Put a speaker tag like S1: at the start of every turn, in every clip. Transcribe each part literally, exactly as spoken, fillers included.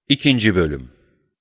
S1: İkinci Bölüm.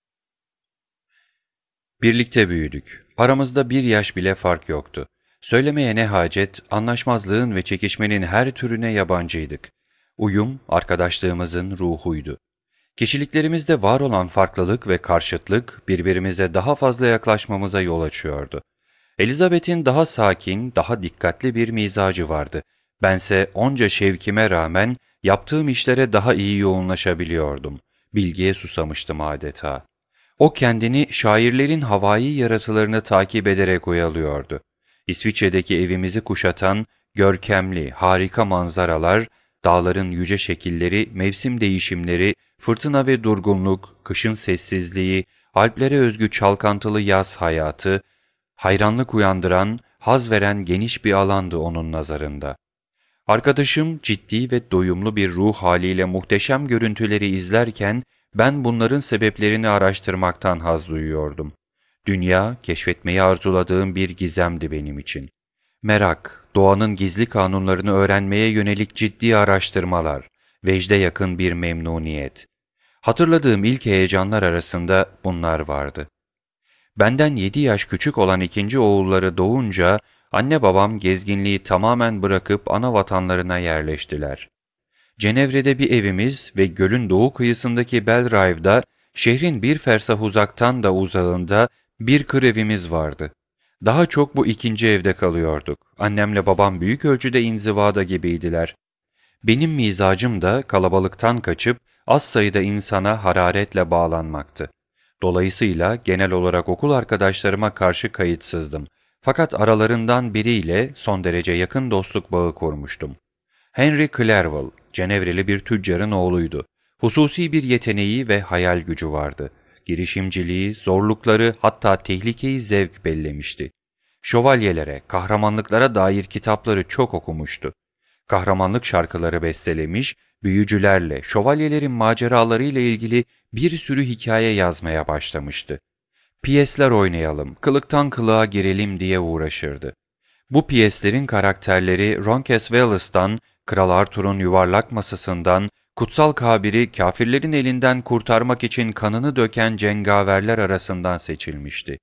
S1: Birlikte büyüdük. Aramızda bir yaş bile fark yoktu. Söylemeye ne hacet, anlaşmazlığın ve çekişmenin her türüne yabancıydık. Uyum, arkadaşlığımızın ruhuydu. Kişiliklerimizde var olan farklılık ve karşıtlık birbirimize daha fazla yaklaşmamıza yol açıyordu. Elizabeth'in daha sakin, daha dikkatli bir mizacı vardı. Bense onca şevkime rağmen yaptığım işlere daha iyi yoğunlaşabiliyordum. Bilgiye susamıştım adeta. O kendini şairlerin havai yaratılarını takip ederek oyalıyordu. İsviçre'deki evimizi kuşatan görkemli, harika manzaralar, dağların yüce şekilleri, mevsim değişimleri, fırtına ve durgunluk, kışın sessizliği, Alplere özgü çalkantılı yaz hayatı, hayranlık uyandıran, haz veren geniş bir alandı onun nazarında. Arkadaşım ciddi ve doyumlu bir ruh haliyle muhteşem görüntüleri izlerken ben bunların sebeplerini araştırmaktan haz duyuyordum. Dünya, keşfetmeyi arzuladığım bir gizemdi benim için. Merak, doğanın gizli kanunlarını öğrenmeye yönelik ciddi araştırmalar, vecde yakın bir memnuniyet. Hatırladığım ilk heyecanlar arasında bunlar vardı. Benden yedi yaş küçük olan ikinci oğulları doğunca anne babam gezginliği tamamen bırakıp ana vatanlarına yerleştiler. Cenevre'de bir evimiz ve gölün doğu kıyısındaki Belrive'da, şehrin bir fersah uzaktan da uzağında bir kır evimiz vardı. Daha çok bu ikinci evde kalıyorduk. Annemle babam büyük ölçüde inzivada gibiydiler. Benim mizacım da kalabalıktan kaçıp az sayıda insana hararetle bağlanmaktı. Dolayısıyla genel olarak okul arkadaşlarıma karşı kayıtsızdım. Fakat aralarından biriyle son derece yakın dostluk bağı kurmuştum. Henry Clerval, Cenevreli bir tüccarın oğluydu. Hususi bir yeteneği ve hayal gücü vardı. Girişimciliği, zorlukları hatta tehlikeyi zevk bellemişti. Şövalyelere, kahramanlıklara dair kitapları çok okumuştu. Kahramanlık şarkıları bestelemiş, büyücülerle, şövalyelerin maceralarıyla ilgili bir sürü hikaye yazmaya başlamıştı. Piyesler oynayalım, kılıktan kılığa girelim diye uğraşırdı. Bu piyeslerin karakterleri Roncesvalles'tan, Kral Arthur'un yuvarlak masasından, kutsal kabiri kâfirlerin elinden kurtarmak için kanını döken cengaverler arasından seçilmişti.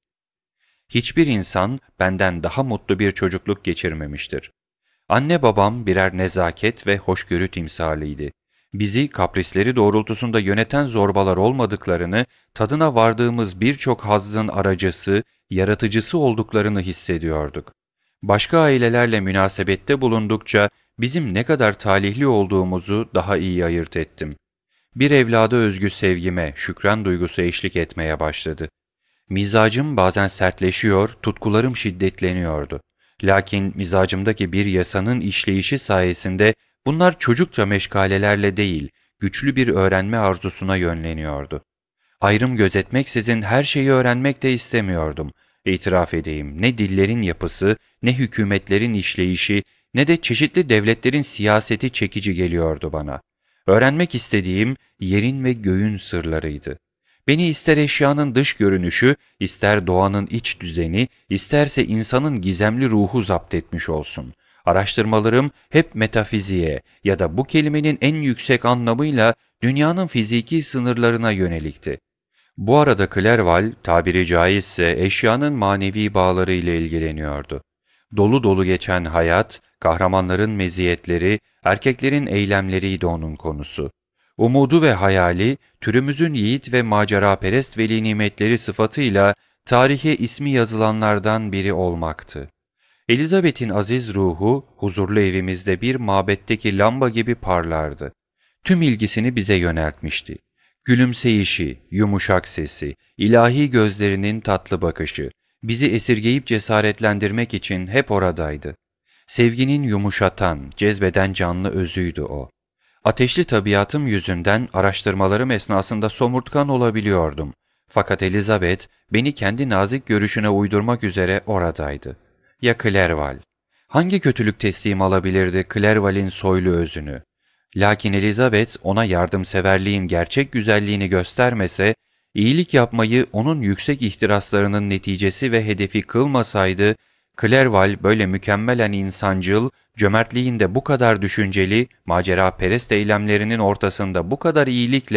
S1: Hiçbir insan benden daha mutlu bir çocukluk geçirmemiştir. Anne babam birer nezaket ve hoşgörü timsaliydi. Bizi kaprisleri doğrultusunda yöneten zorbalar olmadıklarını, tadına vardığımız birçok hazzın aracısı, yaratıcısı olduklarını hissediyorduk. Başka ailelerle münasebette bulundukça bizim ne kadar talihli olduğumuzu daha iyi ayırt ettim. Bir evlada özgü sevgime, şükran duygusu eşlik etmeye başladı. Mizacım bazen sertleşiyor, tutkularım şiddetleniyordu. Lakin mizacımdaki bir yasanın işleyişi sayesinde bunlar çocukça meşgalelerle değil, güçlü bir öğrenme arzusuna yönleniyordu. Ayrım gözetmeksizin her şeyi öğrenmek de istemiyordum. İtiraf edeyim, ne dillerin yapısı, ne hükümetlerin işleyişi, ne de çeşitli devletlerin siyaseti çekici geliyordu bana. Öğrenmek istediğim yerin ve göğün sırlarıydı. Beni ister eşyanın dış görünüşü, ister doğanın iç düzeni, isterse insanın gizemli ruhu zapt etmiş olsun. Araştırmalarım hep metafiziğe ya da bu kelimenin en yüksek anlamıyla dünyanın fiziki sınırlarına yönelikti. Bu arada Clerval, tabiri caizse eşyanın manevi bağları ile ilgileniyordu. Dolu dolu geçen hayat, kahramanların meziyetleri, erkeklerin eylemleriydi onun konusu. Umudu ve hayali, türümüzün yiğit ve maceraperest veli nimetleri sıfatıyla tarihe ismi yazılanlardan biri olmaktı. Elizabeth'in aziz ruhu, huzurlu evimizde bir mabetteki lamba gibi parlardı. Tüm ilgisini bize yöneltmişti. Gülümseyişi, yumuşak sesi, ilahi gözlerinin tatlı bakışı, bizi esirgeyip cesaretlendirmek için hep oradaydı. Sevginin yumuşatan, cezbeden canlı özüydü o. Ateşli tabiatım yüzünden araştırmalarım esnasında somurtkan olabiliyordum. Fakat Elizabeth beni kendi nazik görüşüne uydurmak üzere oradaydı. Ya Clerval? Hangi kötülük teslim alabilirdi Clerval'in soylu özünü? Lakin Elizabeth ona yardımseverliğin gerçek güzelliğini göstermese, iyilik yapmayı onun yüksek ihtiraslarının neticesi ve hedefi kılmasaydı, Clerval böyle mükemmelen insancıl, cömertliğinde bu kadar düşünceli, maceraperest eylemlerinin ortasında bu kadar iyilikle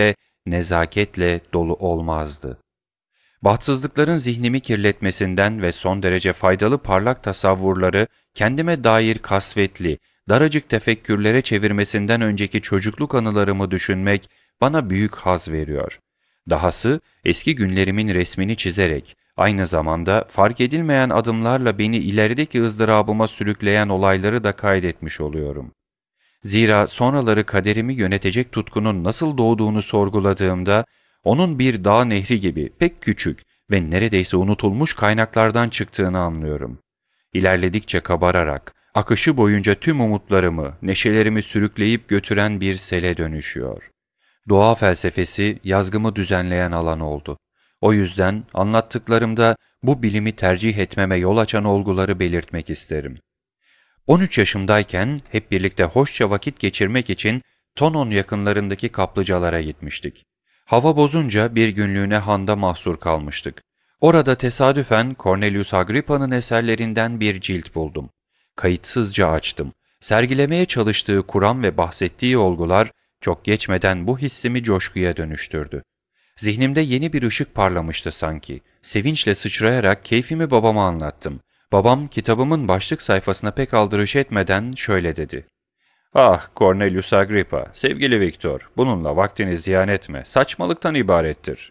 S1: nezaketle dolu olmazdı. Bahtsızlıkların zihnimi kirletmesinden ve son derece faydalı parlak tasavvurları kendime dair kasvetli, daracık tefekkürlere çevirmesinden önceki çocukluk anılarımı düşünmek bana büyük haz veriyor. Dahası eski günlerimin resmini çizerek, aynı zamanda fark edilmeyen adımlarla beni ilerideki ızdırabıma sürükleyen olayları da kaydetmiş oluyorum. Zira sonraları kaderimi yönetecek tutkunun nasıl doğduğunu sorguladığımda, onun bir dağ nehri gibi pek küçük ve neredeyse unutulmuş kaynaklardan çıktığını anlıyorum. İlerledikçe kabararak, akışı boyunca tüm umutlarımı, neşelerimi sürükleyip götüren bir sele dönüşüyor. Doğa felsefesi yazgımı düzenleyen alan oldu. O yüzden anlattıklarımda bu bilimi tercih etmeme yol açan olguları belirtmek isterim. on üç yaşımdayken hep birlikte hoşça vakit geçirmek için Tonon yakınlarındaki kaplıcalara gitmiştik. Hava bozunca bir günlüğüne handa mahsur kalmıştık. Orada tesadüfen Cornelius Agrippa'nın eserlerinden bir cilt buldum. Kayıtsızca açtım. Sergilemeye çalıştığı kuram ve bahsettiği olgular çok geçmeden bu hissimi coşkuya dönüştürdü. Zihnimde yeni bir ışık parlamıştı sanki. Sevinçle sıçrayarak keyfimi babama anlattım. Babam kitabımın başlık sayfasına pek aldırış etmeden şöyle dedi. "Ah Cornelius Agrippa, sevgili Viktor, bununla vaktini ziyan etme, saçmalıktan ibarettir."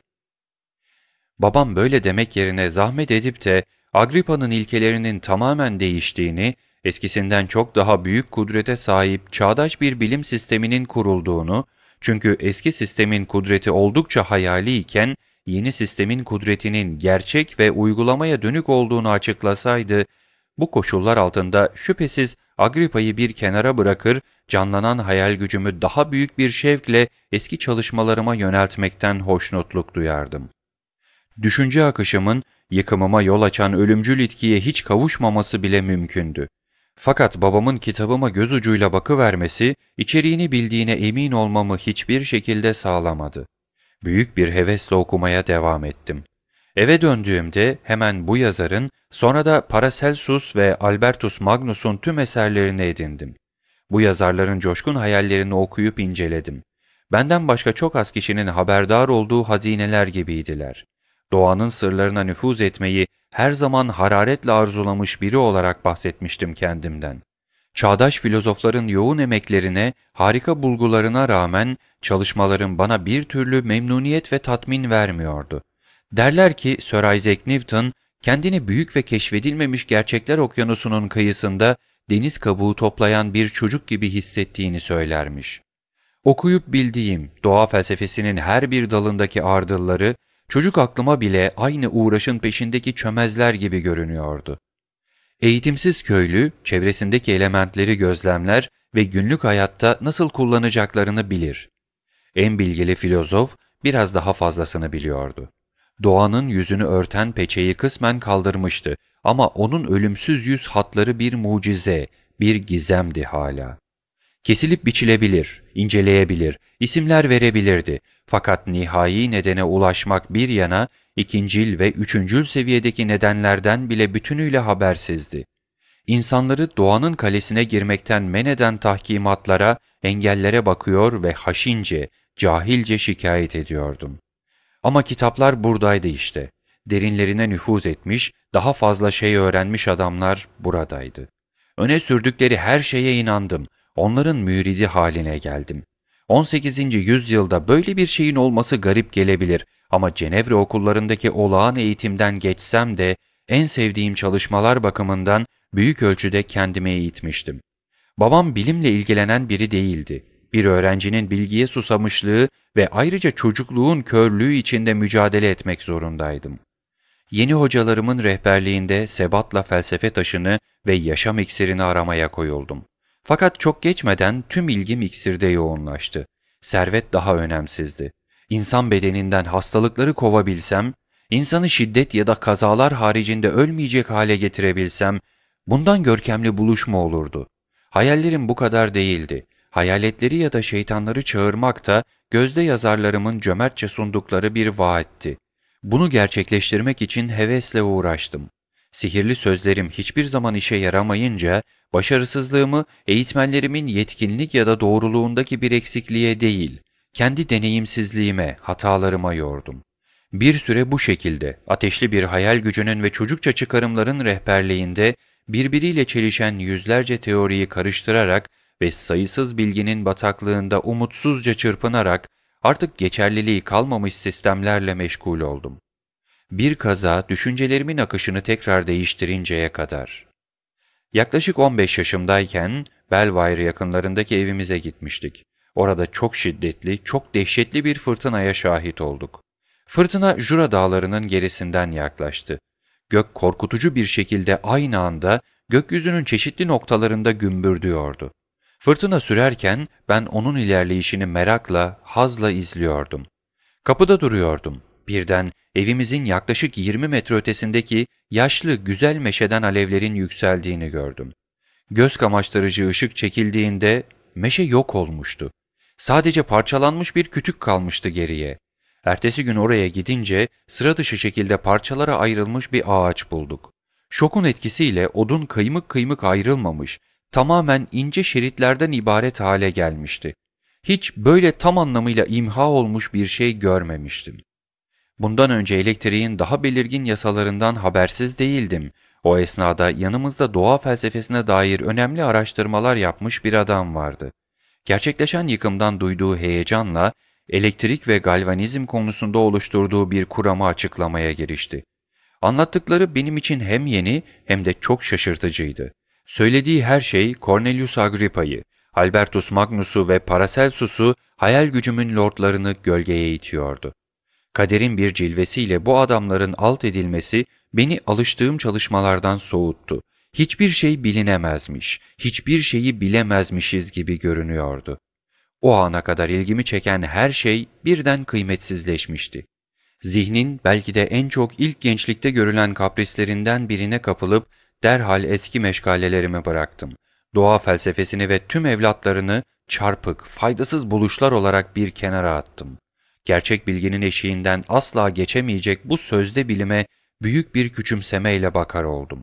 S1: Babam böyle demek yerine zahmet edip de Agrippa'nın ilkelerinin tamamen değiştiğini, eskisinden çok daha büyük kudrete sahip çağdaş bir bilim sisteminin kurulduğunu, çünkü eski sistemin kudreti oldukça hayali iken, yeni sistemin kudretinin gerçek ve uygulamaya dönük olduğunu açıklasaydı, bu koşullar altında şüphesiz Agrippa'yı bir kenara bırakır, canlanan hayal gücümü daha büyük bir şevkle eski çalışmalarıma yöneltmekten hoşnutluk duyardım. Düşünce akışımın yıkımıma yol açan ölümcül itkiye hiç kavuşmaması bile mümkündü. Fakat babamın kitabıma göz ucuyla bakıvermesi, içeriğini bildiğine emin olmamı hiçbir şekilde sağlamadı. Büyük bir hevesle okumaya devam ettim. Eve döndüğümde hemen bu yazarın, sonra da Paracelsus ve Albertus Magnus'un tüm eserlerini edindim. Bu yazarların coşkun hayallerini okuyup inceledim. Benden başka çok az kişinin haberdar olduğu hazineler gibiydiler. Doğanın sırlarına nüfuz etmeyi her zaman hararetle arzulamış biri olarak bahsetmiştim kendimden. Çağdaş filozofların yoğun emeklerine, harika bulgularına rağmen çalışmalarım bana bir türlü memnuniyet ve tatmin vermiyordu. Derler ki Sir Isaac Newton, kendini büyük ve keşfedilmemiş gerçekler okyanusunun kıyısında deniz kabuğu toplayan bir çocuk gibi hissettiğini söylermiş. Okuyup bildiğim doğa felsefesinin her bir dalındaki ardılları, çocuk aklıma bile aynı uğraşın peşindeki çömezler gibi görünüyordu. Eğitimsiz köylü, çevresindeki elementleri gözlemler ve günlük hayatta nasıl kullanacaklarını bilir. En bilgili filozof biraz daha fazlasını biliyordu. Doğanın yüzünü örten peçeyi kısmen kaldırmıştı ama onun ölümsüz yüz hatları bir mucize, bir gizemdi hala. Kesilip biçilebilir, inceleyebilir, isimler verebilirdi. Fakat nihai nedene ulaşmak bir yana, ikincil ve üçüncül seviyedeki nedenlerden bile bütünüyle habersizdi. İnsanları doğanın kalesine girmekten men eden tahkimatlara, engellere bakıyor ve haşince, cahilce şikayet ediyordum. Ama kitaplar buradaydı işte. Derinlerine nüfuz etmiş, daha fazla şey öğrenmiş adamlar buradaydı. Öne sürdükleri her şeye inandım. Onların müridi haline geldim. on sekizinci yüzyılda böyle bir şeyin olması garip gelebilir ama Cenevre okullarındaki olağan eğitimden geçsem de en sevdiğim çalışmalar bakımından büyük ölçüde kendime eğitmiştim. Babam bilimle ilgilenen biri değildi. Bir öğrencinin bilgiye susamışlığı ve ayrıca çocukluğun körlüğü içinde mücadele etmek zorundaydım. Yeni hocalarımın rehberliğinde sebatla felsefe taşını ve yaşam iksirini aramaya koyuldum. Fakat çok geçmeden tüm ilgim iksirde yoğunlaştı. Servet daha önemsizdi. İnsan bedeninden hastalıkları kovabilsem, insanı şiddet ya da kazalar haricinde ölmeyecek hale getirebilsem, bundan görkemli buluşma olurdu. Hayallerim bu kadar değildi. Hayaletleri ya da şeytanları çağırmak da gözde yazarlarımın cömertçe sundukları bir vaatti. Bunu gerçekleştirmek için hevesle uğraştım. Sihirli sözlerim hiçbir zaman işe yaramayınca, başarısızlığımı eğitmenlerimin yetkinlik ya da doğruluğundaki bir eksikliğe değil, Kendi deneyimsizliğime, hatalarıma yordum. Bir süre bu şekilde ateşli bir hayal gücünün ve çocukça çıkarımların rehberliğinde birbiriyle çelişen yüzlerce teoriyi karıştırarak ve sayısız bilginin bataklığında umutsuzca çırpınarak artık geçerliliği kalmamış sistemlerle meşgul oldum. Bir kaza düşüncelerimin akışını tekrar değiştirinceye kadar. Yaklaşık on beş yaşımdayken Belvoir yakınlarındaki evimize gitmiştik. Orada çok şiddetli, çok dehşetli bir fırtınaya şahit olduk. Fırtına Jura dağlarının gerisinden yaklaştı. Gök korkutucu bir şekilde aynı anda gökyüzünün çeşitli noktalarında gümbürdüyordu. Fırtına sürerken ben onun ilerleyişini merakla, hazla izliyordum. Kapıda duruyordum. Birden evimizin yaklaşık yirmi metre ötesindeki yaşlı güzel meşeden alevlerin yükseldiğini gördüm. Göz kamaştırıcı ışık çekildiğinde meşe yok olmuştu. Sadece parçalanmış bir kütük kalmıştı geriye. Ertesi gün oraya gidince sıra dışı şekilde parçalara ayrılmış bir ağaç bulduk. Şokun etkisiyle odun kıymık kıymık ayrılmamış, tamamen ince şeritlerden ibaret hale gelmişti. Hiç böyle tam anlamıyla imha olmuş bir şey görmemiştim. Bundan önce elektriğin daha belirgin yasalarından habersiz değildim. O esnada yanımızda doğa felsefesine dair önemli araştırmalar yapmış bir adam vardı. Gerçekleşen yıkımdan duyduğu heyecanla elektrik ve galvanizm konusunda oluşturduğu bir kuramı açıklamaya girişti. Anlattıkları benim için hem yeni hem de çok şaşırtıcıydı. Söylediği her şey Cornelius Agrippa'yı, Albertus Magnus'u ve Paracelsus'u hayal gücümün lordlarını gölgeye itiyordu. Kaderin bir cilvesiyle bu adamların alt edilmesi beni alıştığım çalışmalardan soğuttu. Hiçbir şey bilinemezmiş, hiçbir şeyi bilemezmişiz gibi görünüyordu. O ana kadar ilgimi çeken her şey birden kıymetsizleşmişti. Zihnin belki de en çok ilk gençlikte görülen kaprislerinden birine kapılıp derhal eski meşgalelerimi bıraktım. Doğa felsefesini ve tüm evlatlarını çarpık, faydasız buluşlar olarak bir kenara attım. Gerçek bilginin eşiğinden asla geçemeyecek bu sözde bilime büyük bir küçümsemeyle bakar oldum.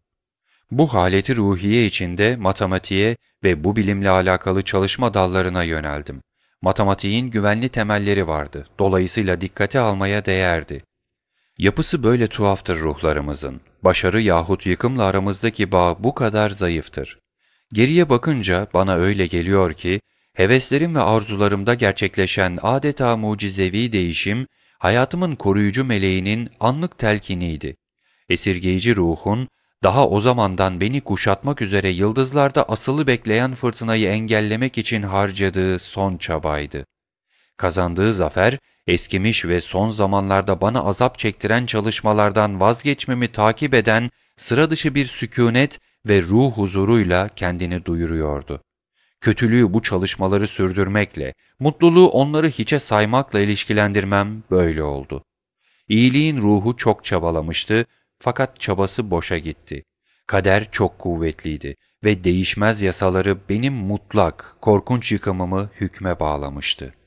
S1: Bu haleti ruhiye içinde matematiğe ve bu bilimle alakalı çalışma dallarına yöneldim. Matematiğin güvenli temelleri vardı, dolayısıyla dikkate almaya değerdi. Yapısı böyle tuhaftır ruhlarımızın. Başarı yahut yıkımla aramızdaki bağ bu kadar zayıftır. Geriye bakınca bana öyle geliyor ki, heveslerim ve arzularımda gerçekleşen adeta mucizevi değişim, hayatımın koruyucu meleğinin anlık telkiniydi. Esirgeyici ruhun, daha o zamandan beni kuşatmak üzere yıldızlarda asılı bekleyen fırtınayı engellemek için harcadığı son çabaydı. Kazandığı zafer, eskimiş ve son zamanlarda bana azap çektiren çalışmalardan vazgeçmemi takip eden sıra dışı bir sükûnet ve ruh huzuruyla kendini duyuruyordu. Kötülüğü bu çalışmaları sürdürmekle, mutluluğu onları hiçe saymakla ilişkilendirmem böyle oldu. İyiliğin ruhu çok çabalamıştı fakat çabası boşa gitti. Kader çok kuvvetliydi ve değişmez yasaları benim mutlak, korkunç yıkımımı hükme bağlamıştı.